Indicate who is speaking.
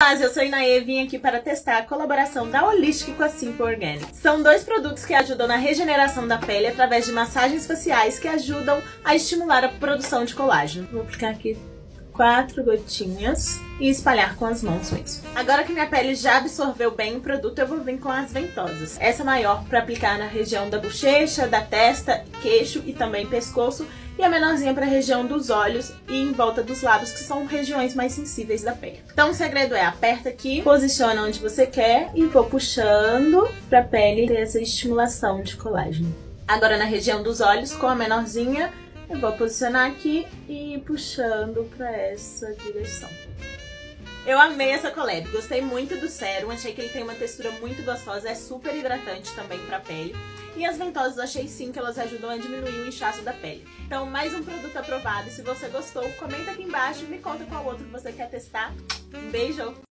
Speaker 1: Mas eu sou Inaê e vim aqui para testar a colaboração da Holistic com a Simple Organic. São dois produtos que ajudam na regeneração da pele através de massagens faciais que ajudam a estimular a produção de colágeno. Vou aplicar aqui 4 gotinhas e espalhar com as mãos mesmo. Agora que minha pele já absorveu bem o produto, eu vou vir com as ventosas. Essa maior para aplicar na região da bochecha, da testa, queixo e também pescoço, e a menorzinha para a região dos olhos e em volta dos lábios, que são regiões mais sensíveis da pele. Então o segredo é aperta aqui, posiciona onde você quer e vou puxando para a pele ter essa estimulação de colágeno. Agora na região dos olhos, com a menorzinha, eu vou posicionar aqui e ir puxando para essa direção. Eu amei essa collab, gostei muito do sérum, achei que ele tem uma textura muito gostosa, é super hidratante também pra pele. E as ventosas eu achei sim que elas ajudam a diminuir o inchaço da pele. Então mais um produto aprovado, e se você gostou, comenta aqui embaixo e me conta qual outro você quer testar. Um beijo!